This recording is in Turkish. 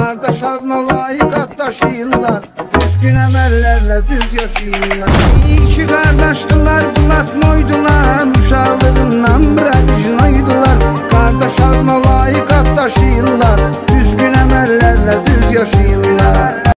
Kardeş adına layık addaşıyırlar, düzgün əməllərlə düz yaşayırlar. İki qardaşdılar, bulatmaydılar, uşaqlığından bırakıcınaydılar. Kardeş adına layık addaşıyırlar, düzgün əməllərlə düz yaşayırlar.